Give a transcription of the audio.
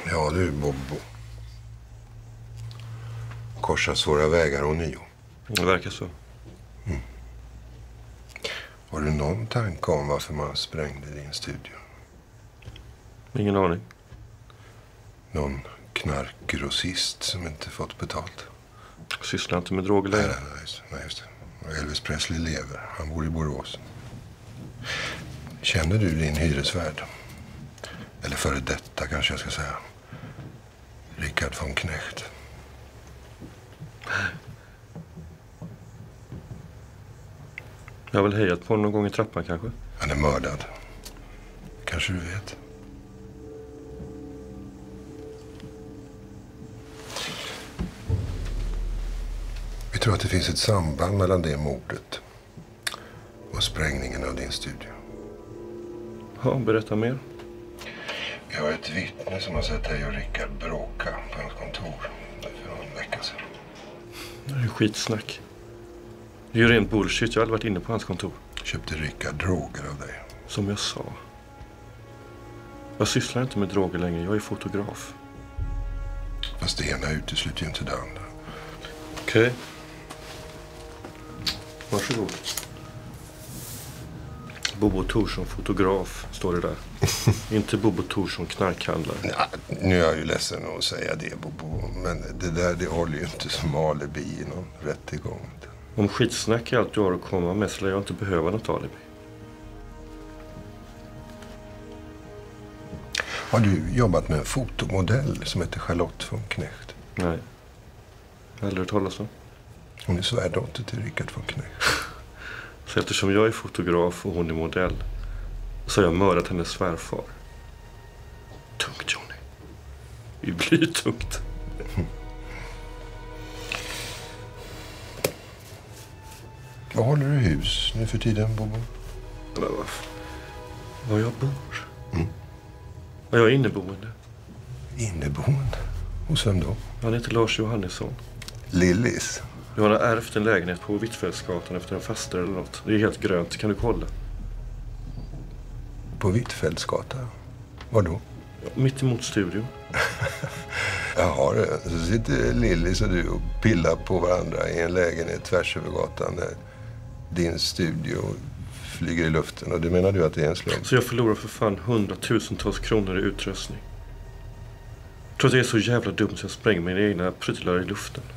Ja du, Bobo. Korsas våra vägar ånyo. Det verkar så. Har du någon tanke om varför man sprängde din studio? Ingen aning. Någon knarkgrossist som inte fått betalt? Sysslar inte med droger längre. Nej, just det. Och Elvis Presley lever. Han bor i Borås. Känner du din hyresvärd? Eller före detta kanske jag ska säga. Richard von Knecht. Jag har väl hejat på någon gång i trappan kanske. Han är mördad. Kanske du vet. Vi tror att det finns ett samband mellan det mordet och sprängningen av din studio. Ja, berätta mer. Vi har ett vittne som har sett dig och Richard bråka på hans kontor för någon vecka sedan. Det är ju skitsnack. Det är ju rent bullshit. Jag har aldrig varit inne på hans kontor. Köpte Richard droger av dig? Som jag sa. Jag sysslar inte med droger längre. Jag är fotograf. Fast det ena utesluter ju inte det andra. Okej. Varsågod. Bobo Thorsson, fotograf, står det där. Inte Bobo Thorsson, knarkhandlare. Ja, nu är jag ju ledsen att säga det, Bobo. Men det håller ju inte som alibi i någon rättegång. Om skitsnack är allt du har att komma med så lär jag inte behöva något alibi. Har du jobbat med en fotomodell som heter Charlotte von Knecht? Nej. Jag har aldrig hört talas om. Hon är svärdotter till Richard von Knecht. Så eftersom jag är fotograf och hon är modell så har jag mördat hennes svärfar. Tungt, Johnny. Det blir tungt. Var håller du hus nu för tiden, Bobo? Var jag bor? Var jag inneboende? Inneboende? Hos vem då? Han heter Lars Johannesson. Lillis? Du har ärvt en lägenhet på Hvitfeldtsgatan efter en faster eller något. Det är helt grönt, kan du kolla? På Hvitfeldtsgatan? Var då? Mitt emot studion. Jaha, så sitter Lillis och du och pillar på varandra i en lägenhet tvärs över gatan när din studio flyger i luften. Och det menar du att det är en slump? Så jag förlorar för fan 100,000-tals kronor i utrustning. Jag tror att det är så jävla dumt så jag spränger mina egna prylar i luften.